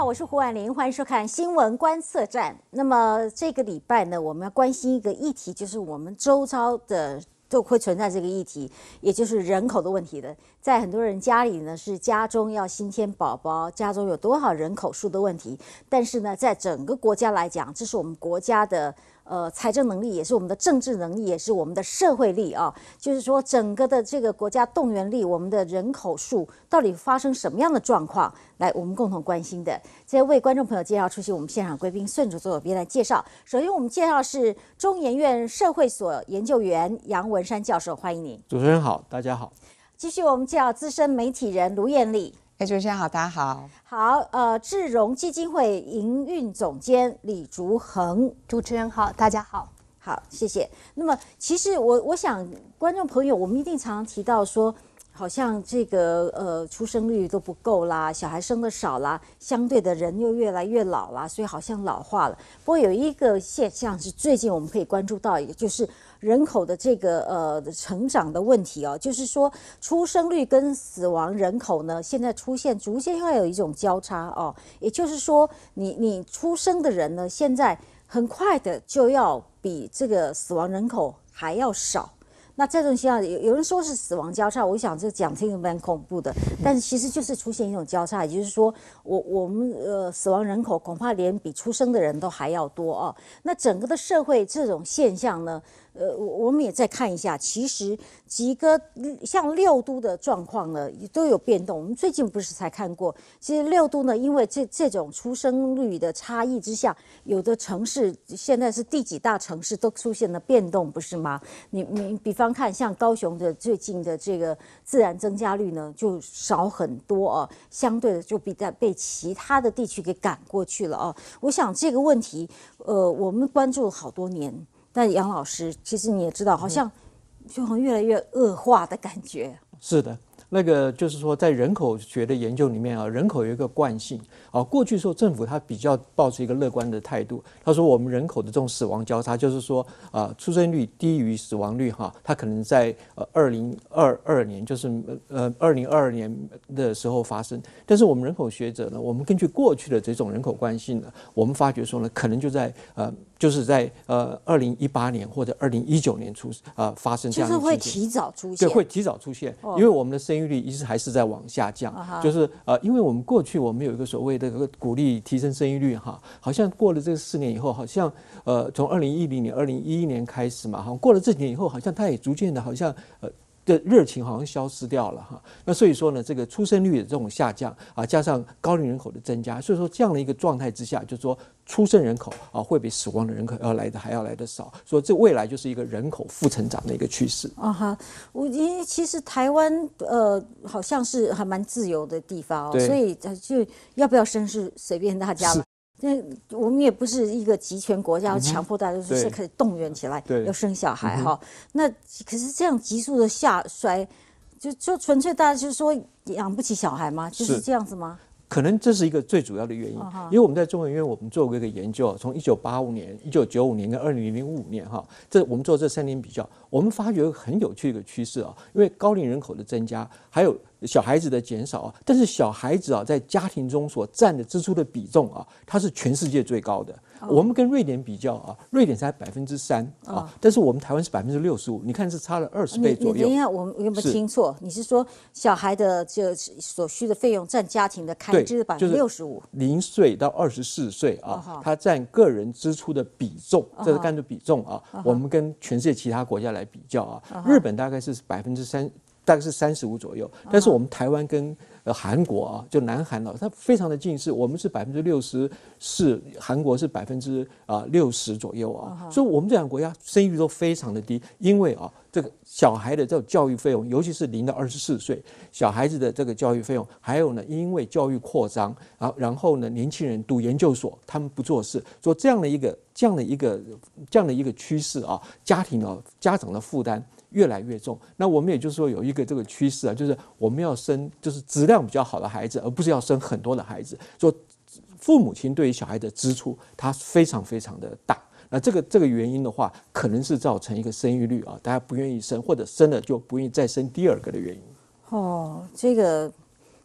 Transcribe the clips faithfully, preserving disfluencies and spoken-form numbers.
我是胡婉玲，欢迎收看新闻观测站。那么这个礼拜呢，我们要关心一个议题，就是我们周遭的都会存在这个议题，也就是人口的问题的。在很多人家里呢，是家中要新添宝宝，家中有多少人口数的问题。但是呢，在整个国家来讲，这是我们国家的呃财政能力，也是我们的政治能力，也是我们的社会力啊。就是说，整个的这个国家动员力，我们的人口数到底发生什么样的状况？来，我们共同关心的。这为观众朋友介绍出席我们现场贵宾，顺着左边来介绍。首先，我们介绍是中研院社会所研究员杨文山教授，欢迎您。 主持人好，大家好。 继续，我们介绍资深媒体人卢艳丽。 哎，主持人好，大家好。 好，呃，智融基金会营运总监李竹恒。 主持人好，大家好。 好，谢谢。那么，其实我我想，观众朋友，我们一定常常提到说，好像这个呃出生率都不够啦，小孩生的少啦，相对的人又越来越老啦，所以好像老化了。不过有一个现象是最近我们可以关注到，也就是人口的这个呃成长的问题哦，就是说出生率跟死亡人口呢，现在出现逐渐会有一种交叉哦，也就是说你你出生的人呢，现在很快的就要比这个死亡人口还要少。那这种情况，有有人说是死亡交叉，我想这讲听着蛮恐怖的，但是其实就是出现一种交叉，也就是说，我我们呃死亡人口恐怕连比出生的人都还要多哦。那整个的社会这种现象呢，呃，我们也再看一下，其实几个像六都的状况呢都有变动。我们最近不是才看过，其实六都呢，因为这这种出生率的差异之下，有的城市现在是第几大城市都出现了变动，不是吗？你你比方看，像高雄的最近的这个自然增加率呢，就少很多哦，相对的就比在被其他的地区给赶过去了哦。我想这个问题，呃，我们关注了好多年。但杨老师，其实你也知道，好像就好像越来越恶化的感觉。 是的，那个就是说，在人口学的研究里面啊，人口有一个惯性啊。过去时候政府他比较抱持一个乐观的态度，他说我们人口的这种死亡交叉，就是说啊，出生率低于死亡率哈，它可能在呃二零二二年，就是呃二零二二年的时候发生。但是我们人口学者呢，我们根据过去的这种人口惯性呢，我们发觉说呢，可能就在呃。就是在呃二零一八年或者二零一九年出啊、呃、发生这样的情况， 就是会提早出现， 对，会提早出现，哦、因为我们的生育率一直还是在往下降，啊、就是呃，因为我们过去我们有一个所谓的鼓励提升生育率哈，好像过了这四年以后，好像呃从二零一零年、二零一一年开始嘛，好像过了这几年以后，好像它也逐渐的好像呃。的热情好像消失掉了哈，那所以说呢，这个出生率的这种下降啊，加上高龄人口的增加，所以说这样的一个状态之下，就是说出生人口啊会比死亡的人口要来的还要来的少，所以这未来就是一个人口负成长的一个趋势。 啊哈，我因为其实台湾呃好像是还蛮自由的地方哦，所以就要不要生是随便大家了。那我们也不是一个集权国家，要强迫大家就是开始动员起来要生小孩哈。那可是这样急速的下衰，就就纯粹大家就是说养不起小孩吗？就是这样子吗？ 可能这是一个最主要的原因，因为我们在中研院我们做过一个研究，从一九八五年、一九九五年跟二零零五年哈，这我们做这三年比较，我们发觉一个很有趣的一个趋势啊，因为高龄人口的增加，还有小孩子的减少啊，但是小孩子啊在家庭中所占的支出的比重啊，它是全世界最高的。我们跟瑞典比较啊，瑞典才百分之三啊，但是我们台湾是百分之六十五，你看是差了二十倍左右。 你等一下，我有没有听错？你是说小孩的这所需的费用占家庭的开支百分之六十五？ 零岁到二十四岁啊，它占个人支出的比重，这是干的比重啊。我们跟全世界其他国家来比较啊，日本大概是百分之三，大概是三十五左右，但是我们台湾跟呃，韩国啊，就南韩啊，它非常的近似，我们是百分之六十四，韩国是百分之啊六十左右啊， uh-huh. 所以我们这两个国家生育率都非常的低，因为啊，这个小孩的这种教育费用，尤其是零到二十四岁小孩子的这个教育费用，还有呢，因为教育扩张，然后然后呢，年轻人读研究所，他们不做事，所以这样的一个这样的一个这样的一个趋势啊，家庭啊，家长的负担越来越重。那我们也就是说有一个这个趋势啊，就是我们要生就是质量比较好的孩子，而不是要生很多的孩子。说父母亲对于小孩的支出，它非常非常的大。那这个这个原因的话，可能是造成一个生育率啊，大家不愿意生，或者生了就不愿意再生第二个的原因。 哦，这个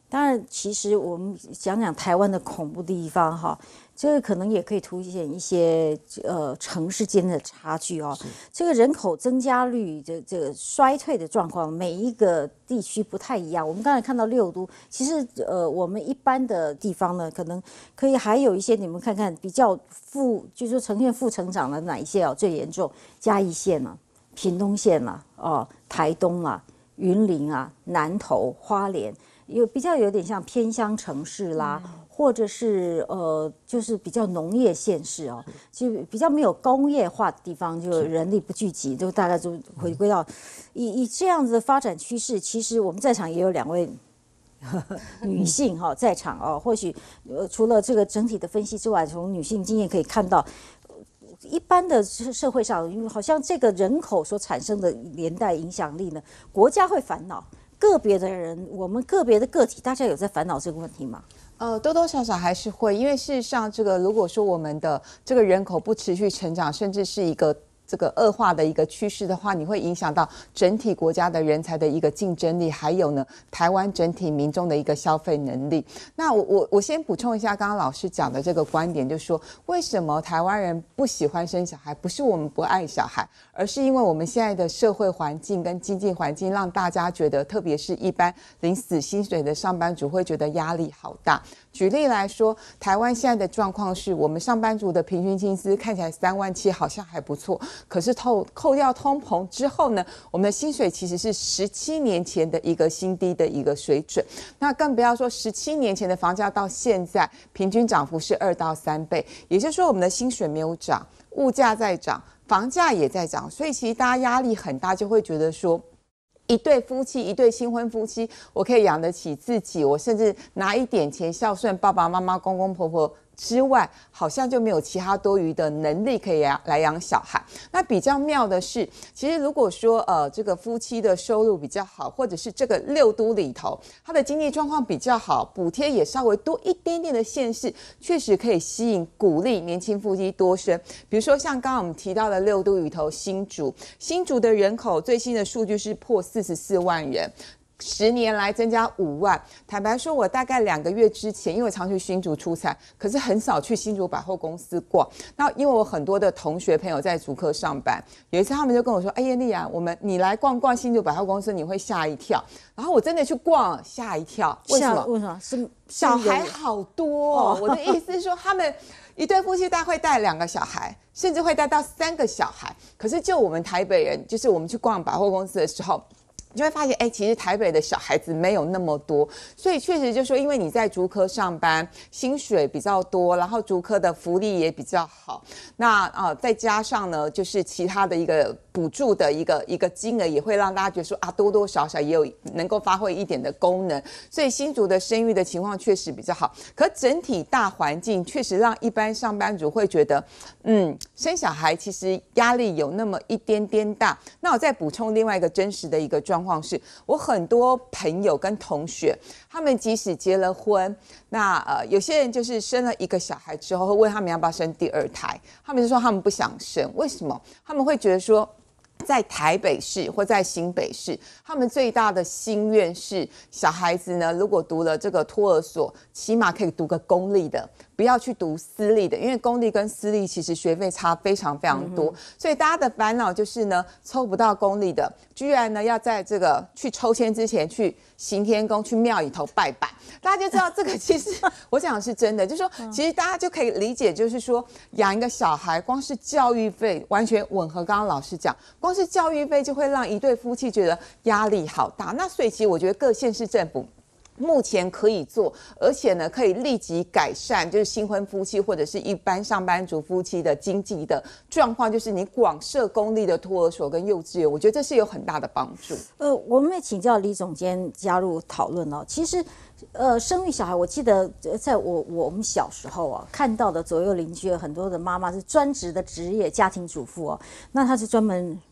当然，其实我们讲讲台湾的恐怖地方哈，这个可能也可以凸显一些呃城市间的差距哦。这个人口增加率的这个衰退的状况，每一个地区不太一样。我们刚才看到六都，其实呃我们一般的地方呢，可能可以还有一些你们看看比较负，就是说呈现负成长的哪一些哦最严重？嘉义县啊，屏东县啦、啊，哦台东啦、啊、云林啊、南投、花莲。有比较有点像偏乡城市啦，嗯、或者是呃，就是比较农业县市哦，就比较没有工业化的地方，就人力不聚集，就大概就回归到以以这样子的发展趋势。其实我们在场也有两位呵呵女性哈、哦、在场哦，或许呃除了这个整体的分析之外，从女性经验可以看到。一般的社会上，因为好像这个人口所产生的连带影响力呢，国家会烦恼。个别的人，我们个别的个体，大家有在烦恼这个问题吗？ 呃，多多少少还是会，因为事实上，这个如果说我们的这个人口不持续成长，甚至是一个这个恶化的一个趋势的话，你会影响到整体国家的人才的一个竞争力，还有呢，台湾整体民众的一个消费能力。那我我我先补充一下刚刚老师讲的这个观点，就是说为什么台湾人不喜欢生小孩，不是我们不爱小孩，而是因为我们现在的社会环境跟经济环境让大家觉得，特别是一般领死薪水的上班族会觉得压力好大。举例来说，台湾现在的状况是我们上班族的平均薪资看起来三万七，好像还不错。可是扣扣掉通膨之后呢，我们的薪水其实是十七年前的一个新低的一个水准。那更不要说十七年前的房价到现在平均涨幅是二到三倍，也就是说我们的薪水没有涨，物价在涨，房价也在涨，所以其实大家压力很大，就会觉得说。一对夫妻，一对新婚夫妻，我可以养得起自己，我甚至拿一点钱孝顺爸爸妈妈、公公婆婆之外，好像就没有其他多余的能力可以来养小孩。那比较妙的是，其实如果说呃这个夫妻的收入比较好，或者是这个六都里头他的经济状况比较好，补贴也稍微多一点点的县市，确实可以吸引鼓励年轻夫妻多生。比如说像刚刚我们提到的六都里头新竹，新竹的人口最新的数据是破四十四万人。十年来增加五万。坦白说，我大概两个月之前，因为我常去新竹出差，可是很少去新竹百货公司逛。那因为我很多的同学朋友在竹科上班，有一次他们就跟我说：“哎，叶丽啊，我们你来逛逛新竹百货公司，你会吓一跳。”然后我真的去逛，吓一跳。为什么？ 为什么？是小孩好多哦。我的意思是说，他们一对夫妻大概会带两个小孩，甚至会带到三个小孩。可是就我们台北人，就是我们去逛百货公司的时候。你就会发现，哎，其实台北的小孩子没有那么多，所以确实就说，因为你在竹科上班，薪水比较多，然后竹科的福利也比较好，那啊、呃、再加上呢，就是其他的一个补助的一个一个金额，也会让大家觉得说啊，多多少少也有能够发挥一点的功能，所以新竹的生育的情况确实比较好。可整体大环境确实让一般上班族会觉得，嗯，生小孩其实压力有那么一点点大。那我再补充另外一个真实的一个状况。况是我很多朋友跟同学，他们即使结了婚，那呃有些人就是生了一个小孩之后，会问他们要不要生第二胎，他们就说他们不想生，为什么？他们会觉得说。在台北市或在新北市，他们最大的心愿是小孩子呢，如果读了这个托儿所，起码可以读个公立的，不要去读私立的，因为公立跟私立其实学费差非常非常多，嗯、所以大家的烦恼就是呢，抽不到公立的，居然呢要在这个去抽签之前去行天宫去庙里头拜拜，大家就知道这个其实我讲的是真的，就是说其实大家就可以理解，就是说养一个小孩，光是教育费完全吻合刚刚老师讲，光是教育费就会让一对夫妻觉得压力好大。那所以其实我觉得各县市政府目前可以做，而且呢可以立即改善，就是新婚夫妻或者是一般上班族夫妻的经济的状况，就是你广设公立的托儿所跟幼稚园，我觉得这是有很大的帮助。 呃，我们也请教李总监加入讨论哦。其实，呃，生育小孩，我记得在我我们小时候啊，看到的左右邻居有很多的妈妈是专职的职业家庭主妇哦，那她是专门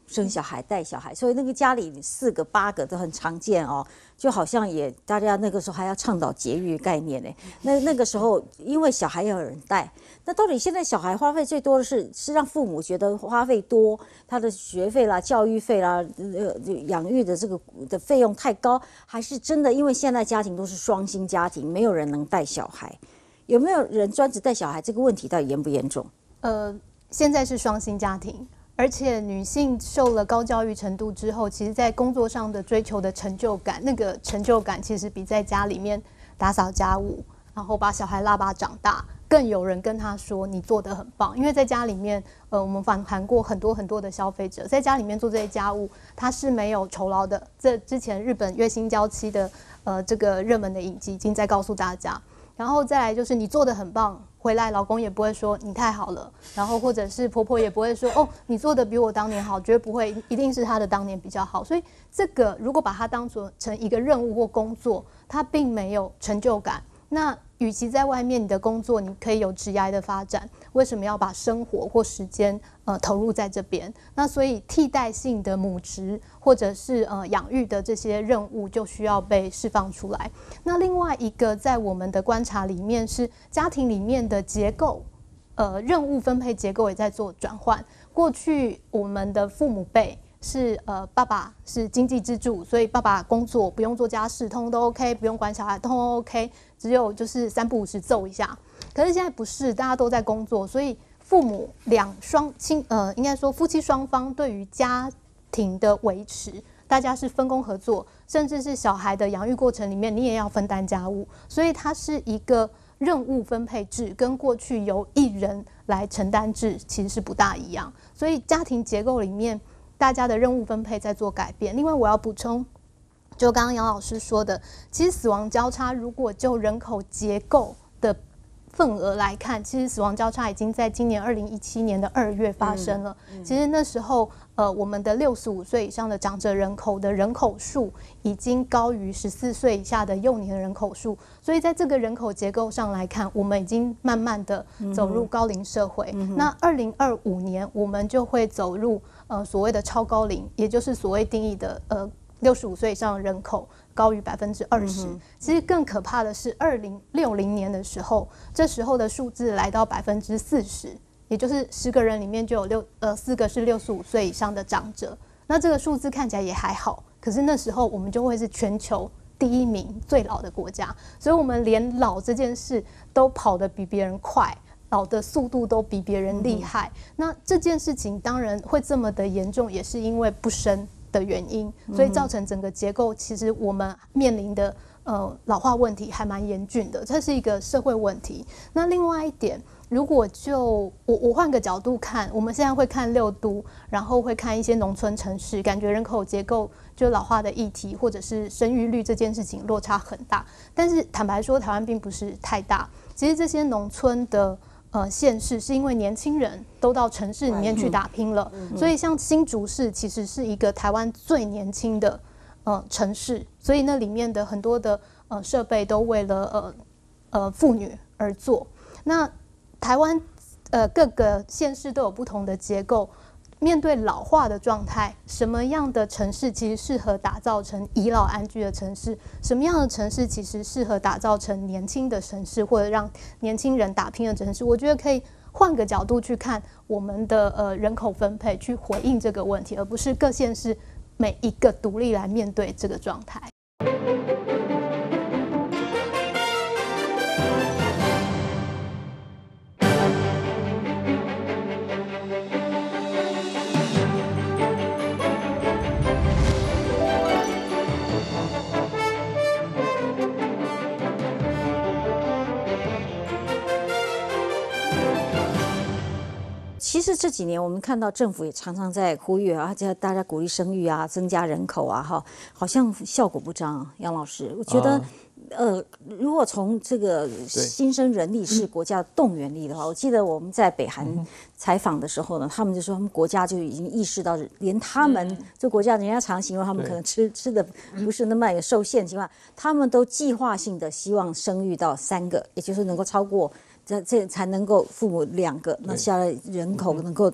生小孩带小孩，所以那个家里四个八个都很常见哦，就好像也大家那个时候还要倡导节育概念呢。那那个时候因为小孩要有人带，那到底现在小孩花费最多的是是让父母觉得花费多，他的学费啦、教育费啦、呃养育的这个的费用太高，还是真的因为现在家庭都是双薪家庭，没有人能带小孩？有没有人专职带小孩？这个问题到底严不严重？ 呃，现在是双薪家庭，而且女性受了高教育程度之后，其实在工作上的追求的成就感，那个成就感其实比在家里面打扫家务，然后把小孩拉拔长大，更有人跟她说你做得很棒。因为在家里面，呃，我们访谈过很多很多的消费者，在家里面做这些家务，他是没有酬劳的。这之前日本月薪娇妻的呃这个热门的影集已经在告诉大家。然后再来就是你做得很棒，回来老公也不会说你太好了，然后或者是婆婆也不会说哦你做得比我当年好，绝对不会，一定是他的当年比较好。所以这个如果把它当作成一个任务或工作，它并没有成就感。那与其在外面你的工作你可以有职业的发展，为什么要把生活或时间呃投入在这边？那所以替代性的母职或者是呃养育的这些任务就需要被释放出来。那另外一个在我们的观察里面是家庭里面的结构，呃任务分配结构也在做转换。过去我们的父母辈是呃爸爸是经济支柱，所以爸爸工作不用做家事，通通都 OK， 不用管小孩，通通 OK， 只有就是三不五时揍一下。可是现在不是，大家都在工作，所以父母两双亲呃应该说夫妻双方对于家庭的维持，大家是分工合作，甚至是小孩的养育过程里面，你也要分担家务，所以它是一个任务分配制，跟过去由一人来承担制其实是不大一样。所以家庭结构里面，大家的任务分配在做改变。另外我要补充，就刚刚杨老师说的，其实死亡交叉如果就人口结构的份额来看，其实死亡交叉已经在今年二零一七年的二月发生了。嗯嗯、其实那时候，呃，我们的六十五岁以上的长者人口的人口数已经高于十四岁以下的幼年人口数，所以在这个人口结构上来看，我们已经慢慢的走入高龄社会。嗯、那二零二五年我们就会走入呃所谓的超高龄，也就是所谓定义的呃六十五岁以上的人口高于百分之二十。其实更可怕的是，二零六零年的时候，这时候的数字来到百分之四十，也就是十个人里面就有六呃四个是六十五岁以上的长者。那这个数字看起来也还好，可是那时候我们就会是全球第一名最老的国家，所以我们连老这件事都跑得比别人快。老的速度都比别人厉害。嗯、那这件事情当然会这么的严重，也是因为不生的原因，所以造成整个结构其实我们面临的呃老化问题还蛮严峻的，这是一个社会问题。那另外一点，如果就我我换个角度看，我们现在会看六都，然后会看一些农村城市，感觉人口结构就老化的议题或者是生育率这件事情落差很大。但是坦白说，台湾并不是太大，其实这些农村的呃，县市是因为年轻人都到城市里面去打拼了，嗯、所以像新竹市其实是一个台湾最年轻的呃城市，所以那里面的很多的呃设备都为了呃呃妇女而做。那台湾呃各个县市都有不同的结构。面对老化的状态，什么样的城市其实适合打造成以老安居的城市？什么样的城市其实适合打造成年轻的城市，或者让年轻人打拼的城市？我觉得可以换个角度去看我们的呃人口分配，去回应这个问题，而不是各县市每一个独立来面对这个状态。 其实这几年我们看到政府也常常在呼吁啊，叫大家鼓励生育啊，增加人口啊，哈，好像效果不彰啊。杨老师，我觉得，啊、呃，如果从这个新生人力是国家的动员力的话，我记得我们在北韩采访的时候呢，他们就说他们国家就已经意识到，连他们这国家人家常形容他们可能吃吃的不是那么有受限情况，他们都计划性的希望生育到三个，也就是能够超过。这这才能够父母两个，那下来人口能够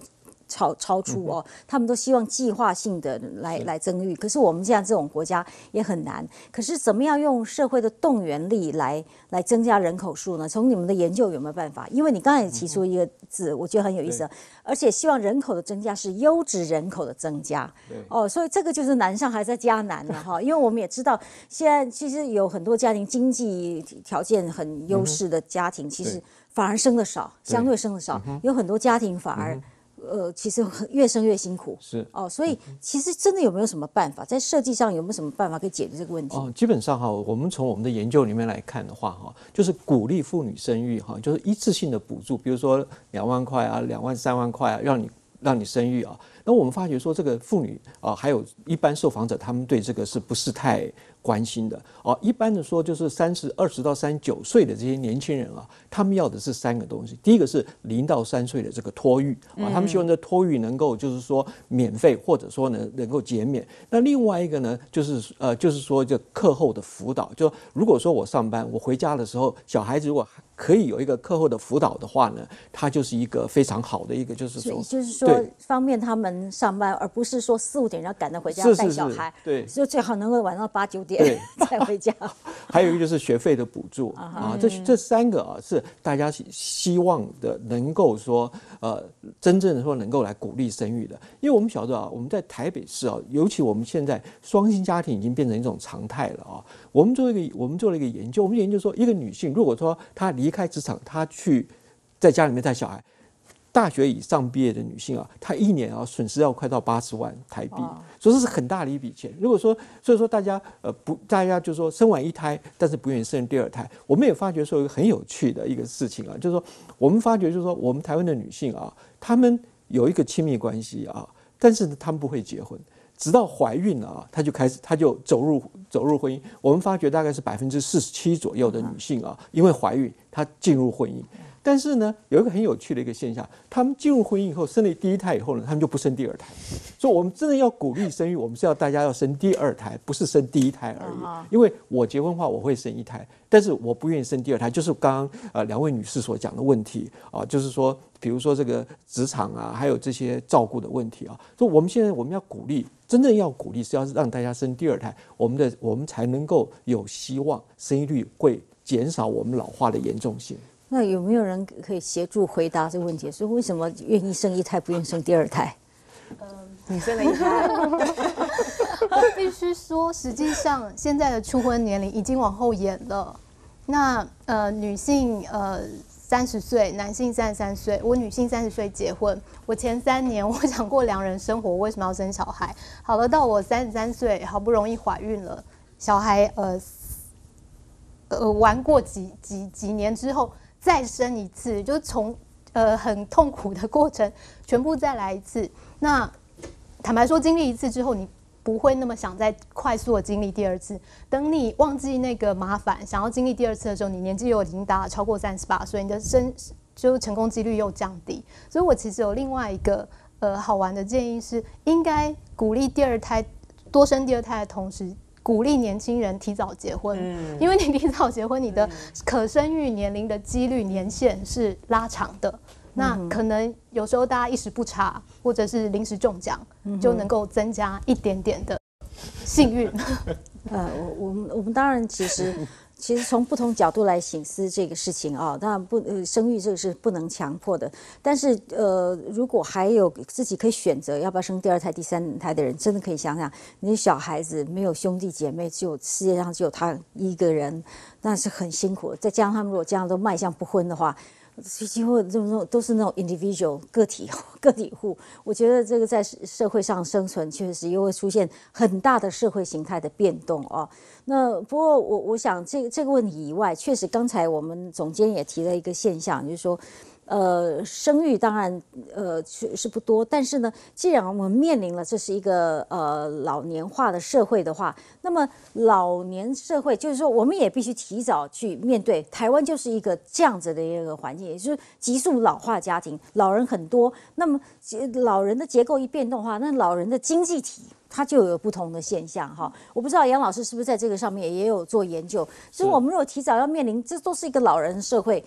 超超出哦，他们都希望计划性的来来增育，可是我们这样这种国家也很难。可是怎么样用社会的动员力来来增加人口数呢？从你们的研究有没有办法？因为你刚才也提出一个字，我觉得很有意思，而且希望人口的增加是优质人口的增加。哦，所以这个就是难上还在加难了哈。因为我们也知道，现在其实有很多家庭经济条件很优势的家庭，其实反而生的少，相对生的少，有很多家庭反而。呃，其实越生越辛苦， 是哦，所以其实真的有没有什么办法，在设计上有没有什么办法可以解决这个问题？ 哦，基本上哈，我们从我们的研究里面来看的话哈，就是鼓励妇女生育哈，就是一次性的补助，比如说两万块啊，两万三万块啊，让你让你生育啊。那我们发觉说，这个妇女啊，还有一般受访者，他们对这个是不是太关心的哦？一般的说，就是三十二十到三十九岁的这些年轻人啊，他们要的是三个东西。第一个是零到三岁的这个托育啊，他们希望这托育能够就是说免费，或者说呢能够减免。那另外一个呢，就是呃，就是说这课后的辅导，就如果说我上班，我回家的时候，小孩子如果可以有一个课后的辅导的话呢，它就是一个非常好的一个，就是说， 就是说方便他们上班，而不是说四五点要赶着回家带小孩， 对， 所以最好能够晚上八九点才回家。 还有一个就是学费的补助啊，这这三个啊是大家希望的，能够说呃真正的说能够来鼓励生育的。因为我们晓得啊，我们在台北市啊，尤其我们现在双薪家庭已经变成一种常态了啊。我们做一个我们做了一个研究，我们研究说，一个女性如果说她离开职场，她去在家里面带小孩。大学以上毕业的女性啊，她一年啊损失要快到八十万台币，所以这是很大的一笔钱。如果说，所以说大家呃不，大家就说生完一胎，但是不愿意生第二胎。我们也发觉说一个很有趣的一个事情啊，就是说我们发觉就是说我们台湾的女性啊，她们有一个亲密关系啊，但是呢她们不会结婚，直到怀孕了啊，她就开始她就走入走入婚姻。我们发觉大概是百分之四十七左右的女性啊，因为怀孕她进入婚姻。但是呢，有一个很有趣的一个现象，他们进入婚姻以后，生了第一胎以后呢，他们就不生第二胎。所以，我们真的要鼓励生育，我们是要大家要生第二胎，不是生第一胎而已。因为我结婚的话，我会生一胎，但是我不愿意生第二胎，就是刚刚呃两位女士所讲的问题啊，就是说，比如说这个职场啊，还有这些照顾的问题啊。所以，我们现在我们要鼓励，真正要鼓励是要让大家生第二胎，我们的我们才能够有希望，生育率会减少我们老化的严重性。 那有没有人可以协助回答这个问题？说为什么愿意生一胎，不愿意生第二胎？ 嗯，你生了一胎。 我必须说，实际上现在的初婚年龄已经往后延了。那呃，女性呃三十岁，男性三十三岁。我女性三十岁结婚，我前三年我想过两人生活，我为什么要生小孩？好了，到我三十三岁，好不容易怀孕了，小孩呃呃玩过几几几年之后。再生一次，就从呃很痛苦的过程全部再来一次。那坦白说，经历一次之后，你不会那么想再快速的经历第二次。等你忘记那个麻烦，想要经历第二次的时候，你年纪又已经大了超过三十八岁，你的生就成功几率又降低。所以我其实有另外一个呃好玩的建议是，应该鼓励第二胎多生第二胎的同时。鼓励年轻人提早结婚，嗯、因为你提早结婚，你的可生育年龄的几率年限是拉长的。嗯、那可能有时候大家一时不察，或者是临时中奖，嗯、就能够增加一点点的幸运。 呃，我我们我们当然其实。其实从不同角度来省思这个事情啊，当然不呃生育这个是不能强迫的，但是呃如果还有自己可以选择要不要生第二胎、第三胎的人，真的可以想想，你小孩子没有兄弟姐妹，只有世界上只有他一个人，那是很辛苦的。再加上他们如果这样都迈向不婚的话。几乎这种都是那种 individual 个体个体户，我觉得这个在社会上生存确实又会出现很大的社会形态的变动哦。那不过我我想这个这个问题以外，确实刚才我们总监也提了一个现象，就是说。呃，生育当然呃是是不多，但是呢，既然我们面临了这是一个呃老年化的社会的话，那么老年社会就是说，我们也必须提早去面对。台湾就是一个这样子的一个环境，也就是急速老化家庭，老人很多，那么老人的结构一变动的话，那老人的经济体。它就有不同的现象哈，我不知道杨老师是不是在这个上面也有做研究。所以我们如果提早要面临，这都是一个老人社会。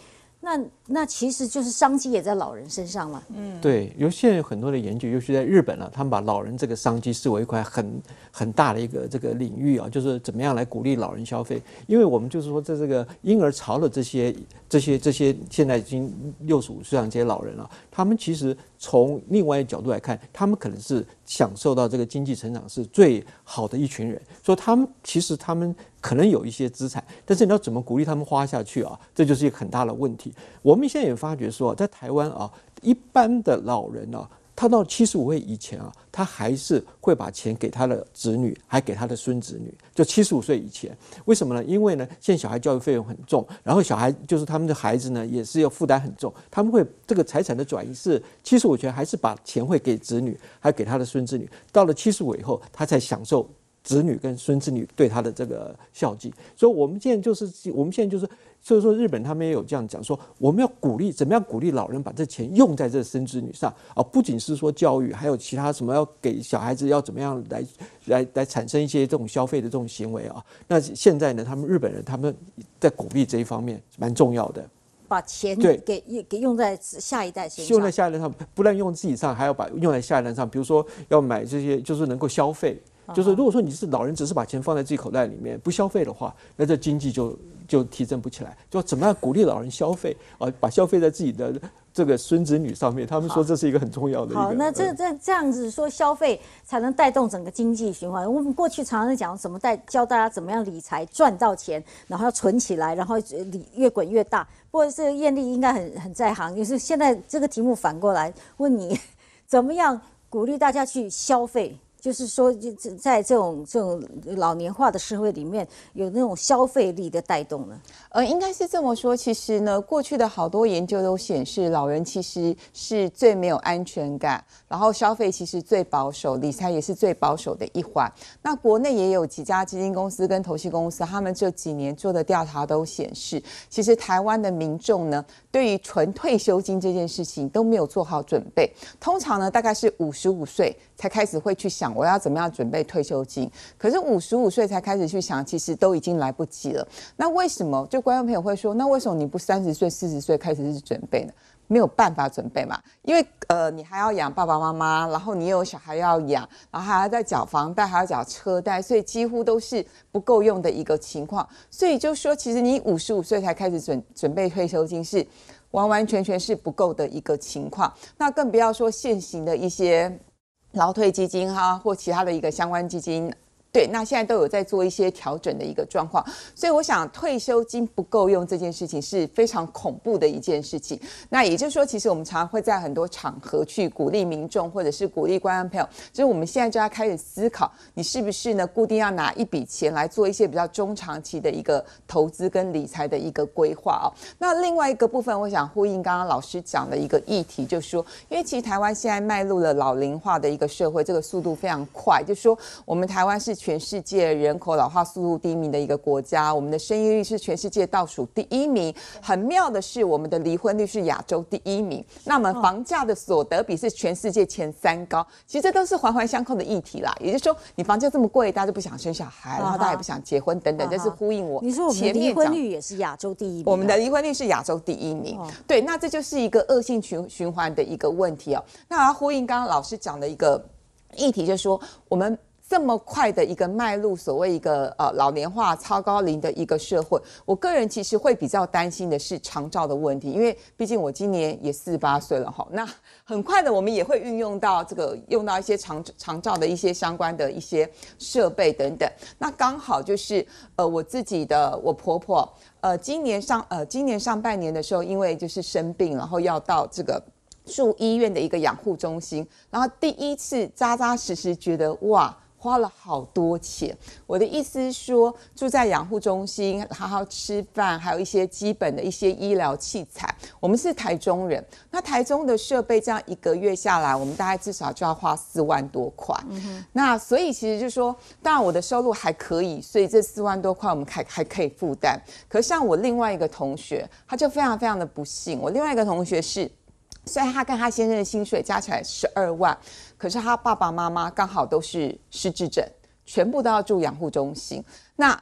那那其实就是商机也在老人身上了。 嗯，对，有现在有很多的研究，尤其在日本啊，他们把老人这个商机视为一块很很大的一个这个领域啊，就是怎么样来鼓励老人消费。因为我们就是说，在这个婴儿潮的这些这些这些现在已经六十五岁上这些老人啊，他们其实从另外一个角度来看，他们可能是享受到这个经济成长是最好的一群人，所以他们其实他们可能有一些资产，但是你要怎么鼓励他们花下去啊？这就是一个很大的问题。我们现在也发觉说，在台湾啊，一般的老人啊，他到七十五岁以前啊，他还是会把钱给他的子女，还给他的孙子女。就七十五岁以前，为什么呢？因为呢，现在小孩教育费用很重，然后小孩就是他们的孩子呢，也是要负担很重。他们会这个财产的转移是七十五前还是把钱会给子女，还给他的孙子女。到了七十五以后，他才享受子女跟孙子女对他的这个孝敬。所以我们现在就是，我们现在就是。所以说，日本他们也有这样讲说，我们要鼓励怎么样鼓励老人把这钱用在这孙子女上啊，不仅是说教育，还有其他什么要给小孩子要怎么样来来来产生一些这种消费的这种行为啊。那现在呢，他们日本人他们在鼓励这一方面蛮重要的。 把钱对给给用在下一代身上， 用在下一代上，不但用自己上，还要把用在下一代上。比如说要买这些，就是能够消费。就是如果说你是老人，只是把钱放在自己口袋里面不消费的话，那这经济就就提振不起来。就怎么样鼓励老人消费啊？把消费在自己的这个孙子女上面，他们说这是一个很重要的一个。 好，那这这这样子说，消费才能带动整个经济循环。我们过去常常讲怎么带教大家怎么样理财，赚到钱，然后要存起来，然后越滚越大。不过这个艳丽应该很很在行，就是现在这个题目反过来问你，怎么样鼓励大家去消费？就是说，在这种这种老年化的社会里面，有那种消费力的带动呢？ 呃，应该是这么说。其实呢，过去的好多研究都显示，老人其实是最没有安全感，然后消费其实最保守，理财也是最保守的一环。那国内也有几家基金公司跟投信公司，他们这几年做的调查都显示，其实台湾的民众呢，对于纯退休金这件事情都没有做好准备。通常呢，大概是五十五岁才开始会去想我要怎么样准备退休金，可是五十五岁才开始去想，其实都已经来不及了。那为什么？就观众朋友会说，那为什么你不三十岁、四十岁开始是准备呢？没有办法准备嘛，因为呃，你还要养爸爸妈妈，然后你又有小孩要养，然后还要再缴房贷，还要缴车贷，所以几乎都是不够用的一个情况。所以就说，其实你五十五岁才开始准准备退休金是完完全全是不够的一个情况。那更不要说现行的一些劳退基金哈，或其他的一个相关基金。对，那现在都有在做一些调整的一个状况，所以我想退休金不够用这件事情是非常恐怖的一件事情。那也就是说，其实我们常常会在很多场合去鼓励民众，或者是鼓励观众朋友，就是我们现在就要开始思考，你是不是呢固定要拿一笔钱来做一些比较中长期的一个投资跟理财的一个规划哦。那另外一个部分，我想呼应刚刚老师讲的一个议题，就是说，因为其实台湾现在迈入了老龄化的一个社会，这个速度非常快，就是说我们台湾是全世界人口老化速度第一名的一个国家，我们的生育率是全世界倒数第一名。很妙的是，我们的离婚率是亚洲第一名。那么房价的所得比是全世界前三高。其实这都是环环相扣的议题啦。也就是说，你房价这么贵，大家就不想生小孩，然后大家也不想结婚等等，这是呼应我前面讲。 你说我们的离婚率也是亚洲第一名、啊， 我们的离婚率是亚洲第一名。哦、对，那这就是一个恶性循循环的一个问题哦。那我要呼应刚刚老师讲的一个议题，就是说我们。这么快的一个迈入所谓一个呃老年化超高龄的一个社会，我个人其实会比较担心的是长照的问题，因为毕竟我今年也四十八岁了哈，那很快的我们也会运用到这个用到一些长长照的一些相关的一些设备等等，那刚好就是呃我自己的我婆婆呃今年上呃今年上半年的时候，因为就是生病，然后要到这个住医院的一个养护中心，然后第一次扎扎实实觉得哇。花了好多钱，我的意思是说，住在养护中心，好好吃饭，还有一些基本的一些医疗器材。我们是台中人，那台中的设备这样一个月下来，我们大概至少就要花四万多块。嗯、那所以其实就是说，当然我的收入还可以，所以这四万多块我们还还可以负担。可是像我另外一个同学，他就非常非常的不幸。我另外一个同学是。虽然他跟他先生的薪水加起来十二万，可是他爸爸妈妈刚好都是失智症，全部都要住养护中心。那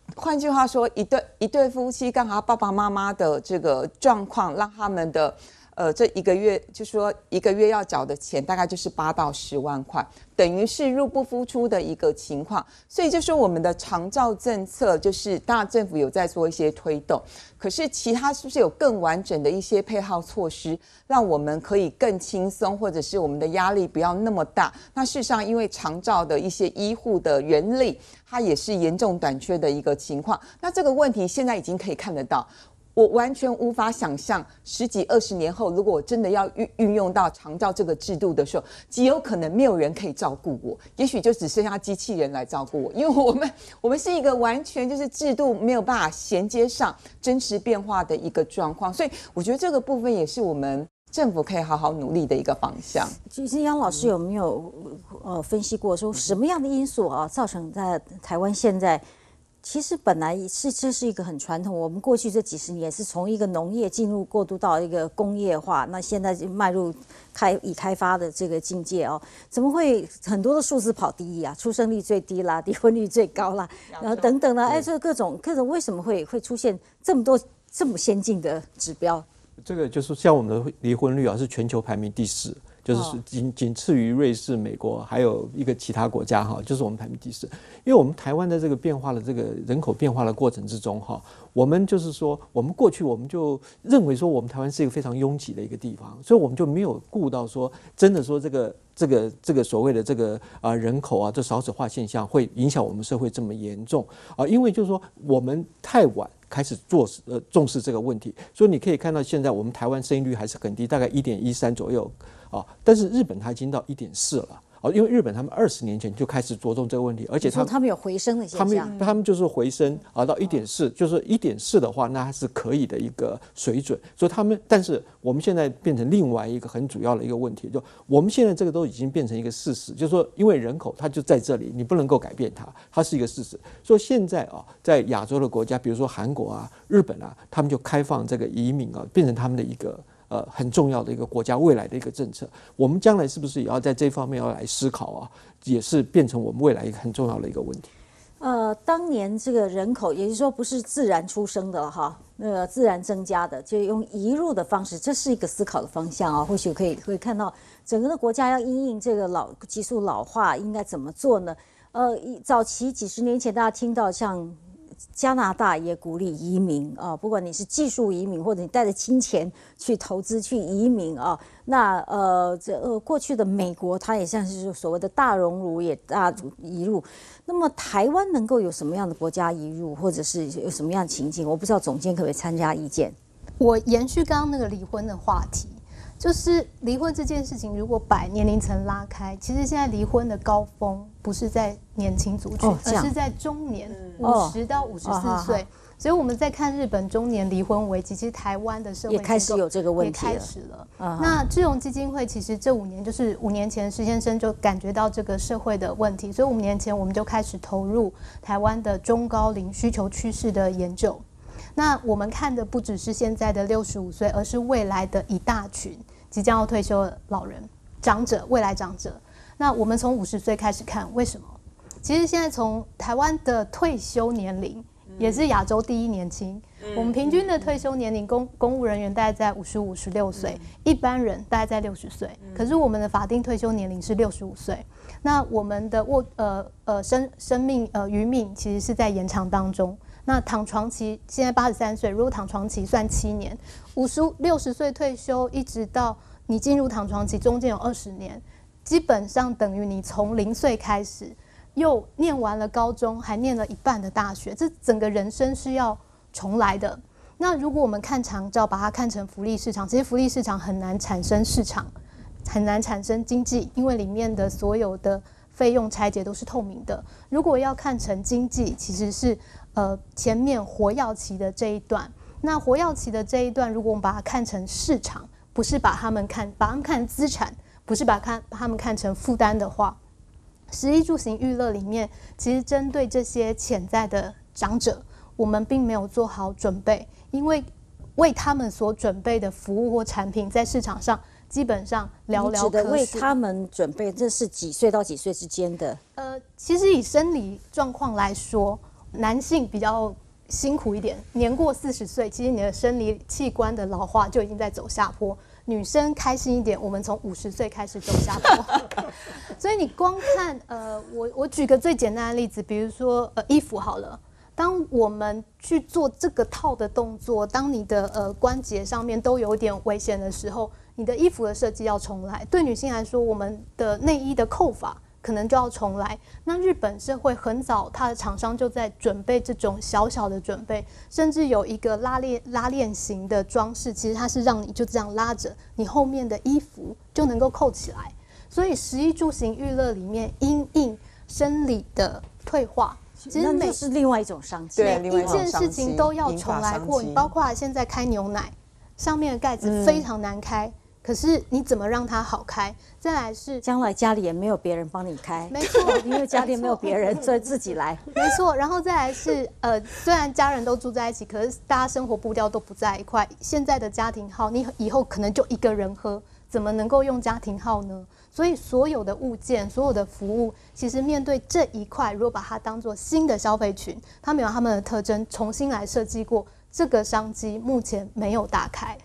换句话说，一对一对夫妻刚好爸爸妈妈的这个状况，让他们的呃这一个月，就说一个月要缴的钱大概就是八到十万块，等于是入不敷出的一个情况。所以就说我们的长照政策，就是当然政府有在做一些推动，可是其他是不是有更完整的一些配套措施，让我们可以更轻松，或者是我们的压力不要那么大？那事实上，因为长照的一些医护的人力，它也是严重短缺的一个情况。那这个问题现在已经可以看得到。我完全无法想象十几二十年后，如果我真的要运运用到长照这个制度的时候，极有可能没有人可以照顾我，也许就只剩下机器人来照顾我，因为我们我们是一个完全就是制度没有办法衔接上真实变化的一个状况，所以我觉得这个部分也是我们政府可以好好努力的一个方向。 其实杨老师有没有呃分析过，说什么样的因素啊造成在台湾现在？其实本来是这是一个很传统，我们过去这几十年是从一个农业进入过渡到一个工业化，那现在就迈入开已开发的这个境界哦，怎么会很多的数字跑第一啊？出生率最低啦，离婚率最高啦，然后等等的，哎，这各种各种为什么会会出现这么多这么先进的指标？ 这个就是像我们的离婚率啊，是全球排名第四。就是仅仅次于瑞士、美国，还有一个其他国家哈，就是我们排名第四。因为我们台湾的这个变化的这个人口变化的过程之中哈，我们就是说，我们过去我们就认为说我们台湾是一个非常拥挤的一个地方，所以我们就没有顾到说真的说这个这个这个所谓的这个啊人口啊这少子化现象会影响我们社会这么严重啊，因为就是说我们太晚开始做呃重视这个问题，所以你可以看到现在我们台湾生育率还是很低，大概一点一三左右。啊，但是日本它已经到一点四了。哦，因为日本他们二十年前就开始着重这个问题，而且他们他们有回升的现象， 他们他们就是回升啊到一点四，就是一点四的话，那还是可以的一个水准。所以他们，但是我们现在变成另外一个很主要的一个问题，就我们现在这个都已经变成一个事实，就是说，因为人口它就在这里，你不能够改变它，它是一个事实。所以现在啊，在亚洲的国家，比如说韩国啊、日本啊，他们就开放这个移民啊，变成他们的一个。呃，很重要的一个国家未来的一个政策，我们将来是不是也要在这方面要来思考啊？也是变成我们未来一个很重要的一个问题。 呃，当年这个人口，也就是说不是自然出生的哈，那个自然增加的，就用移入的方式，这是一个思考的方向啊。或许可以会看到整个的国家要因应这个老急速老化，应该怎么做呢？呃，早期几十年前，大家听到像。加拿大也鼓励移民啊，不管你是技术移民，或者你带着金钱去投资去移民啊，那呃，这呃过去的美国，它也像是所谓的大熔炉也大移入。那么台湾能够有什么样的国家移入，或者是有什么样的情境？我不知道总监可不可以参加意见？ 我延续刚刚那个离婚的话题。就是离婚这件事情，如果把年龄层拉开，其实现在离婚的高峰不是在年轻族群，哦、而是在中年，五十到五十四岁。哦、所以我们在看日本中年离婚危机，其实台湾的社会也开始有这个问题了。 也开始了。Uh-huh. 那智荣基金会其实这五年，就是五年前施先生就感觉到这个社会的问题，所以五年前我们就开始投入台湾的中高龄需求趋势的研究。那我们看的不只是现在的六十五岁，而是未来的一大群即将要退休的老人、长者、未来长者。那我们从五十岁开始看，为什么？其实现在从台湾的退休年龄也是亚洲第一年轻。嗯、我们平均的退休年龄，公公务人员大概在五十五、十六岁，嗯、一般人大概在六十岁。嗯、可是我们的法定退休年龄是六十五岁。那我们的卧呃呃生生命呃余命其实是在延长当中。那躺床期现在八十三岁，如果躺床期算七年，五十六十岁退休，一直到你进入躺床期，中间有二十年，基本上等于你从零岁开始，又念完了高中，还念了一半的大学，这整个人生是要重来的。那如果我们看长照，把它看成福利市场，其实福利市场很难产生市场，很难产生经济，因为里面的所有的费用拆解都是透明的。如果要看成经济，其实是呃前面活跃期的这一段。那活跃期的这一段，如果我们把它看成市场，不是把他们看把他们看资产，不是把看把他们看成负担的话，食衣住行娱乐里面，其实针对这些潜在的长者，我们并没有做好准备，因为为他们所准备的服务或产品在市场上基本上寥寥可数。你指的为他们准备，这是几岁到几岁之间的？ 呃，其实以生理状况来说， 男性比较辛苦一点，年过四十岁，其实你的生理器官的老化就已经在走下坡。女生开心一点，我们从五十岁开始走下坡。所以你光看，呃，我我举个最简单的例子，比如说呃衣服好了，当我们去做这个套的动作，当你的呃关节上面都有点危险的时候，你的衣服的设计要重来。对女性来说，我们的内衣的扣法可能就要重来。那日本社会很早，它的厂商就在准备这种小小的准备，甚至有一个拉链拉链型的装饰，其实它是让你就这样拉着，你后面的衣服就能够扣起来。所以食衣住行娱乐里面，因应生理的退化， 其实那就是另外一种商机， 对， 每一件事情都要重来过。你包括现在开牛奶，上面的盖子非常难开。嗯，可是你怎么让它好开？再来是将来家里也没有别人帮你开， 没错， 因为家里没有别人，所以自己来。 没错，然后再来是呃，虽然家人都住在一起，可是大家生活步调都不在一块。现在的家庭号，你以后可能就一个人喝，怎么能够用家庭号呢？所以所有的物件、所有的服务，其实面对这一块，如果把它当作新的消费群，他们有他们的特征，重新来设计过，这个商机目前没有打开。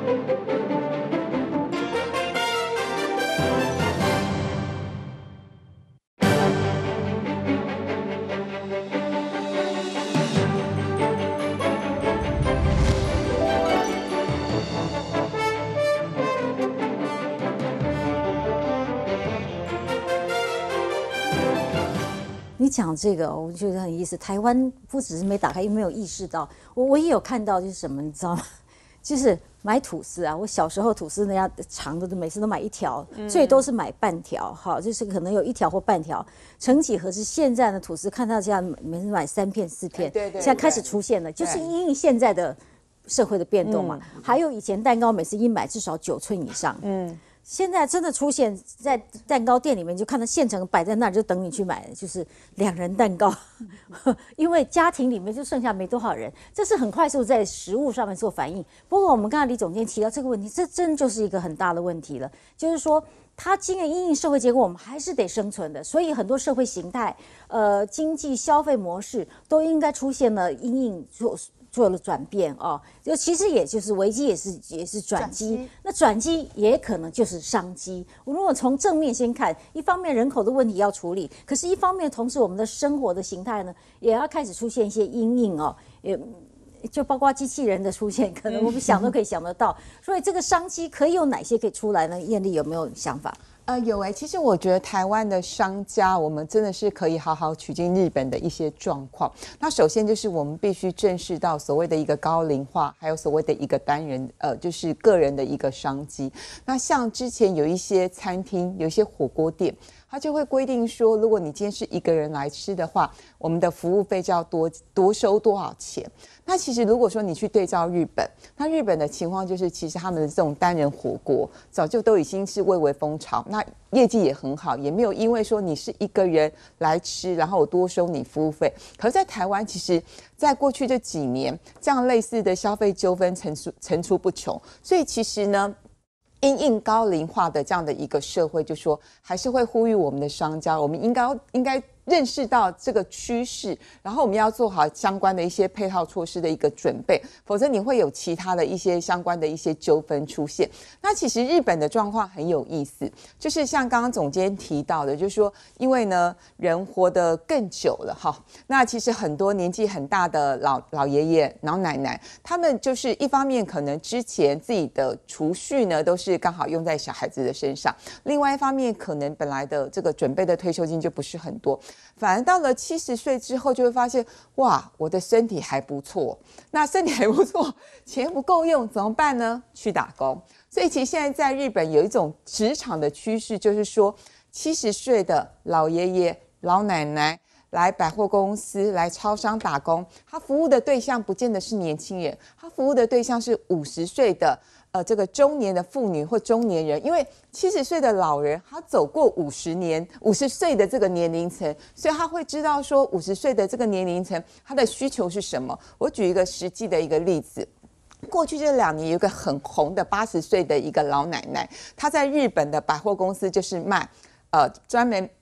你讲这个，我觉得很有意思。台湾不只是没打开，又没有意识到。我我也有看到，就是什么，你知道吗？就是买吐司啊。我小时候吐司那样长的，每次都买一条，最多是买半条，哈，就是可能有一条或半条。曾几何时，现在的吐司看到这样，每次买三片四片， 对对， 现在开始出现了，就是因为现在的社会的变动嘛。还有以前蛋糕每次一买至少九寸以上，嗯。现在真的出现在蛋糕店里面，就看到现成摆在那儿，就等你去买，就是两人蛋糕。因为家庭里面就剩下没多少人，这是很快速在食物上面做反应。不过我们刚才李总监提到这个问题，这真就是一个很大的问题了，就是说它经过因应社会结果，我们还是得生存的，所以很多社会形态、呃经济消费模式都应该出现了因应做。做了转变哦，就其实也就是危机，也是也是转机。那转机也可能就是商机。我如果从正面先看，一方面人口的问题要处理，可是一方面同时我们的生活的形态呢，也要开始出现一些因应哦，也就包括机器人的出现，可能我们想都可以想得到。所以这个商机可以有哪些可以出来呢？燕俐有没有想法？ 呃，有哎、欸，其实我觉得台湾的商家，我们真的是可以好好取经日本的一些状况。那首先就是我们必须正视到所谓的一个高龄化，还有所谓的一个单人，呃，就是个人的一个商机。那像之前有一些餐厅，有一些火锅店，它就会规定说，如果你今天是一个人来吃的话，我们的服务费就要多多收多少钱。那其实如果说你去对照日本，那日本的情况就是，其实他们的这种单人火锅早就都已经是蔚为风潮，那业绩也很好，也没有因为说你是一个人来吃，然后我多收你服务费。可是在台湾，其实在过去这几年，这样类似的消费纠纷层出层出不穷，所以其实呢，因应高龄化的这样的一个社会，就说还是会呼吁我们的商家，我们应该应该认识到这个趋势，然后我们要做好相关的一些配套措施的一个准备，否则你会有其他的一些相关的一些纠纷出现。那其实日本的状况很有意思，就是像刚刚总监提到的，就是说因为呢人活得更久了哈，那其实很多年纪很大的老老爷爷老奶奶，他们就是一方面可能之前自己的储蓄呢都是刚好用在小孩子的身上，另外一方面可能本来的这个准备的退休金就不是很多，反而到了七十岁之后就会发现，哇，我的身体还不错，那身体还不错，钱不够用怎么办呢？去打工。所以其实现在在日本有一种职场的趋势，就是说七十岁的老爷爷老奶奶来百货公司来超商打工，他服务的对象不见得是年轻人，他服务的对象是五十岁的呃，这个中年的妇女或中年人，因为七十岁的老人他走过五十年五十岁的这个年龄层，所以他会知道说五十岁的这个年龄层他的需求是什么。我举一个实际的一个例子，过去这两年有一个很红的八十岁的一个老奶奶，她在日本的百货公司就是卖呃专门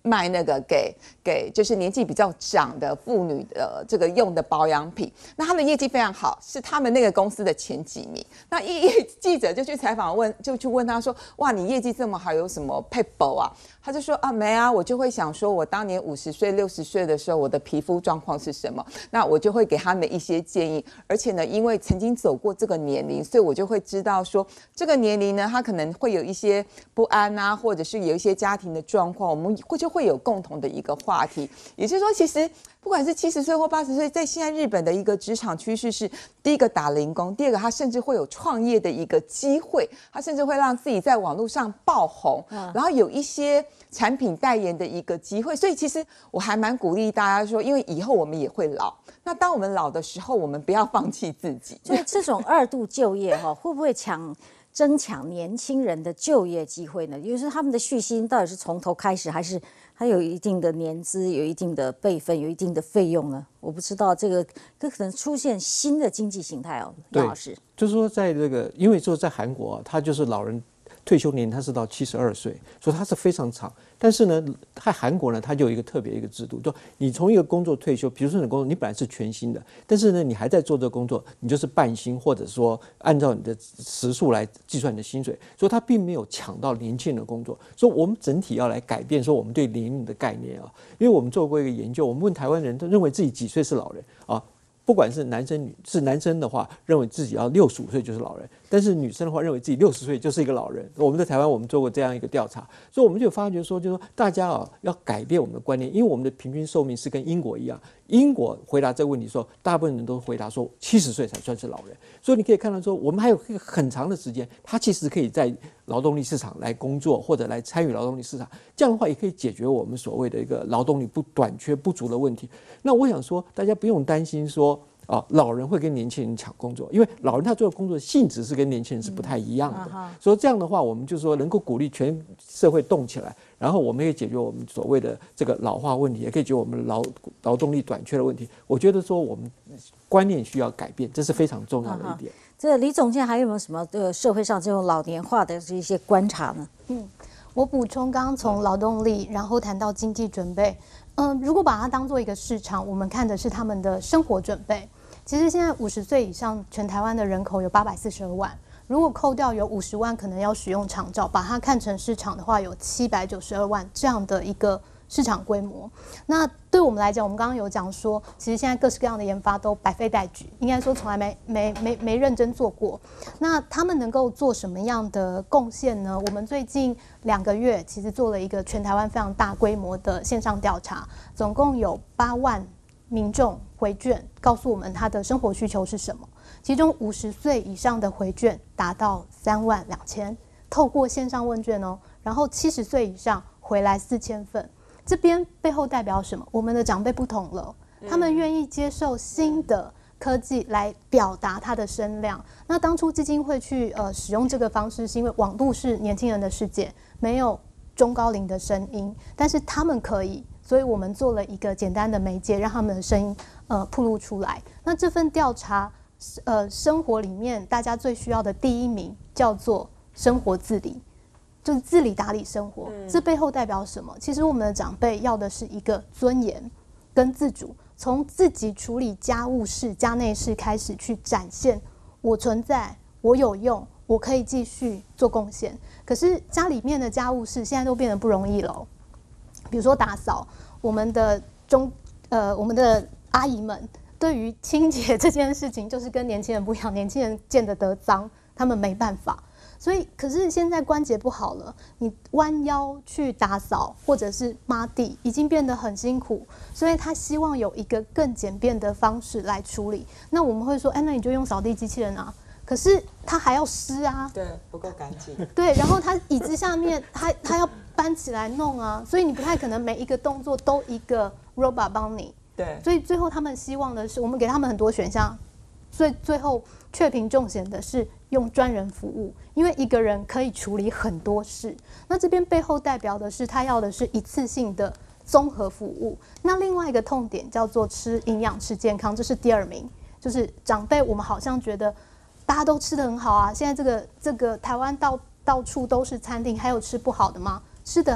卖那个给给就是年纪比较长的妇女的这个用的保养品。那他们业绩非常好，是他们那个公司的前几名。那一记者就去采访问，就去问他说：“哇，你业绩这么好，有什么撇步啊？”他就说：“啊，没啊，我就会想说，我当年五十岁、六十岁的时候，我的皮肤状况是什么？那我就会给他们一些建议。而且呢，因为曾经走过这个年龄，所以我就会知道说，这个年龄呢，他可能会有一些不安啊，或者是有一些家庭的状况，我们会就会有共同的一个话题。也就是说，其实不管是七十岁或八十岁，在现在日本的一个职场趋势是，第一个打零工，第二个他甚至会有创业的一个机会，他甚至会让自己在网络上爆红，然后有一些产品代言的一个机会。所以其实我还蛮鼓励大家说，因为以后我们也会老，那当我们老的时候，我们不要放弃自己。 所以这种二度就业哈，会不会抢争抢年轻人的就业机会呢？也就是他们的续薪到底是从头开始，还是还有一定的年资、有一定的辈分、有一定的费用呢？我不知道这个，这可能出现新的经济形态哦，杨老师。 就是说，在这个，因为说在韩国啊，他就是老人退休年龄他是到七十二岁，所以他是非常长。但是呢，在韩国呢，它就有一个特别一个制度，就你从一个工作退休，比如说你的工作你本来是全薪的，但是呢，你还在做这个工作，你就是半薪，或者说按照你的时数来计算你的薪水，所以它并没有抢到年轻人的工作。所以我们整体要来改变说我们对年龄的概念啊，因为我们做过一个研究，我们问台湾人都认为自己几岁是老人啊。不管是男生女，是男生的话，认为自己要六十五岁就是老人；但是女生的话，认为自己六十岁就是一个老人。我们在台湾，我们做过这样一个调查，所以我们就发觉说，就是说大家啊要改变我们的观念，因为我们的平均寿命是跟英国一样。英国回答这个问题的时候，大部分人都回答说七十岁才算是老人。所以你可以看到说，我们还有一个很长的时间，他其实可以在劳动力市场来工作，或者来参与劳动力市场。这样的话，也可以解决我们所谓的一个劳动力不短缺不足的问题。那我想说，大家不用担心说。啊，老人会跟年轻人抢工作，因为老人他做的工作性质是跟年轻人是不太一样的，嗯、所以这样的话，我们就是说能够鼓励全社会动起来，然后我们也解决我们所谓的这个老化问题，也可以解决我们劳劳动力短缺的问题。我觉得说我们观念需要改变，这是非常重要的一点。 嗯、这李总监还有没有什么呃社会上这种老年化的这一些观察呢？ 嗯，我补充，刚刚从劳动力，然后谈到经济准备，嗯、呃，如果把它当做一个市场，我们看的是他们的生活准备。其实现在五十岁以上，全台湾的人口有八百四十二万。如果扣掉有五十万可能要使用长照，把它看成市场的话，有七百九十二万这样的一个市场规模。那对我们来讲，我们刚刚有讲说，其实现在各式各样的研发都百废待举，应该说从来没没没没认真做过。那他们能够做什么样的贡献呢？我们最近两个月其实做了一个全台湾非常大规模的线上调查，总共有八万民众回卷告诉我们他的生活需求是什么，其中五十岁以上的回卷达到三万两千，透过线上问卷哦，然后七十岁以上回来四千份，这边背后代表什么？我们的长辈不同了，他们愿意接受新的科技来表达他的声量。那当初基金会去呃使用这个方式，是因为网络是年轻人的世界，没有中高龄的声音，但是他们可以。所以我们做了一个简单的媒介，让他们的声音呃暴露出来。那这份调查，呃，生活里面大家最需要的第一名叫做生活自理，就是自理打理生活。嗯、这背后代表什么？其实我们的长辈要的是一个尊严跟自主，从自己处理家务事、家内事开始去展现我存在，我有用，我可以继续做贡献。可是家里面的家务事现在都变得不容易了。比如说打扫，我们的中呃我们的阿姨们对于清洁这件事情，就是跟年轻人不一样，年轻人见得得脏，他们没办法。所以，可是现在关节不好了，你弯腰去打扫或者是抹地，已经变得很辛苦。所以他希望有一个更简便的方式来处理。那我们会说，哎，那你就用扫地机器人啊。可是他还要湿啊， 对，不够干净。 对，然后他椅子下面他他要搬起来弄啊，所以你不太可能每一个动作都一个 robot 帮你。 对， 所以最后他们希望的是，我们给他们很多选项，所以最后确评重险的是用专人服务，因为一个人可以处理很多事。那这边背后代表的是他要的是一次性的综合服务。那另外一个痛点叫做吃营养、吃健康，这是第二名，就是长辈我们好像觉得。大家都吃得很好啊！现在这个这个台湾到到处都是餐厅，还有吃不好的吗？吃得好，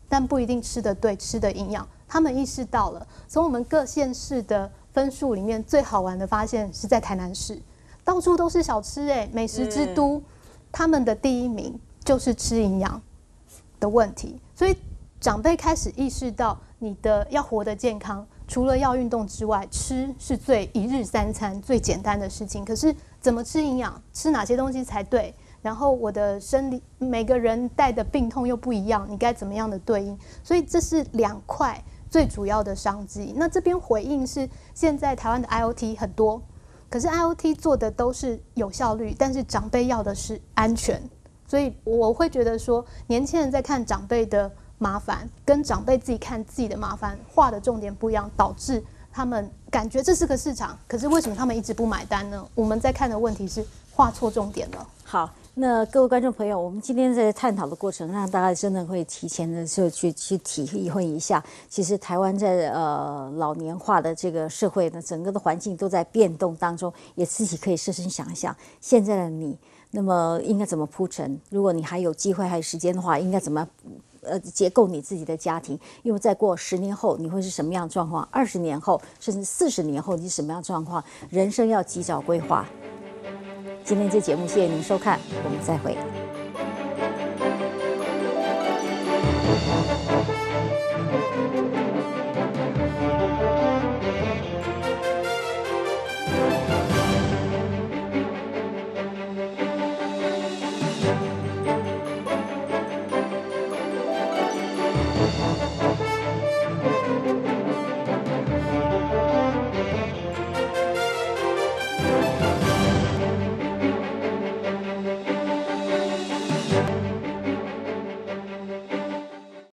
但不一定吃得对，吃的营养。他们意识到了，从我们各县市的分数里面，最好玩的发现是在台南市，到处都是小吃哎、欸，美食之都。嗯、他们的第一名就是吃营养的问题，所以长辈开始意识到，你的要活得健康，除了要运动之外，吃是最一日三餐最简单的事情。可是怎么吃营养，吃哪些东西才对？然后我的生理，每个人带的病痛又不一样，你该怎么样的对应？所以这是两块最主要的商机。那这边回应是，现在台湾的 I O T 很多，可是 I O T 做的都是有效率，但是长辈要的是安全。所以我会觉得说，年轻人在看长辈的麻烦，跟长辈自己看自己的麻烦，画的重点不一样，导致他们感觉这是个市场，可是为什么他们一直不买单呢？我们在看的问题是画错重点了。 好。那各位观众朋友，我们今天在探讨的过程，让大家真的会提前的就去去体会一下，其实台湾在呃老年化的这个社会呢，整个的环境都在变动当中，也自己可以设身想一想，现在的你，那么应该怎么铺陈？如果你还有机会还有时间的话，应该怎么呃结构你自己的家庭？因为再过十年后你会是什么样的状况？二十年后，甚至四十年后你是什么样的状况？人生要及早规划。今天这节目，谢谢您收看，我们再会。